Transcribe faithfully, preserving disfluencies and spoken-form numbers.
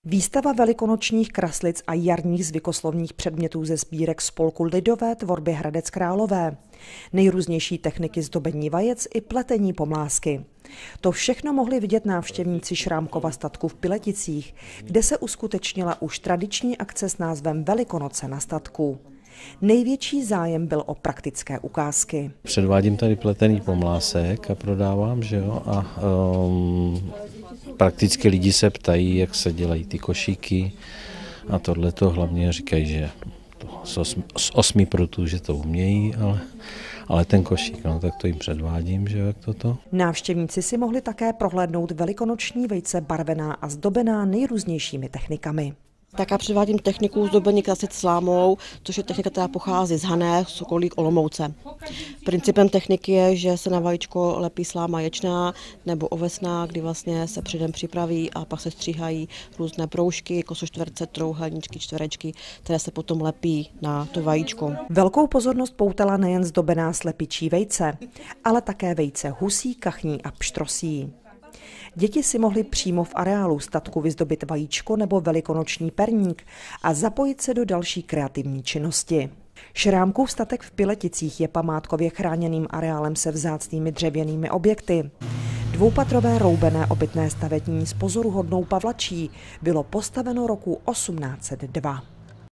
Výstava velikonočních kraslic a jarních zvykoslovních předmětů ze sbírek spolku lidové tvorby Hradec Králové. Nejrůznější techniky zdobení vajec i pletení pomlásky. To všechno mohli vidět návštěvníci Šrámkova statku v Pileticích, kde se uskutečnila už tradiční akce s názvem Velikonoce na statku. Největší zájem byl o praktické ukázky. Předvádím tady pletený pomlásek a prodávám, že jo, a um, prakticky lidi se ptají, jak se dělají ty košíky a tohleto hlavně říkají, že to z, osmi, z osmi prutů, že to umějí, ale, ale ten košík, no, tak to jim předvádím, že jo, jak toto. Návštěvníci si mohli také prohlédnout velikonoční vejce barvená a zdobená nejrůznějšími technikami. Tak já předvádím techniku zdobení kraslic slámou, což je technika, která pochází z Hané, Sokolík, Olomouce. Principem techniky je, že se na vajíčko lepí sláma ječná nebo ovesná, kdy vlastně se předem připraví a pak se stříhají různé proužky, kosoštverce, trouhelníčky, čtverečky, které se potom lepí na to vajíčko. Velkou pozornost poutala nejen zdobená slepičí vejce, ale také vejce husí, kachní a pštrosí. Děti si mohly přímo v areálu statku vyzdobit vajíčko nebo velikonoční perník a zapojit se do další kreativní činnosti. Šrámkův statek v Pileticích je památkově chráněným areálem se vzácnými dřevěnými objekty. Dvoupatrové roubené obytné stavení s pozoruhodnou pavlačí bylo postaveno roku osmnáct set dva.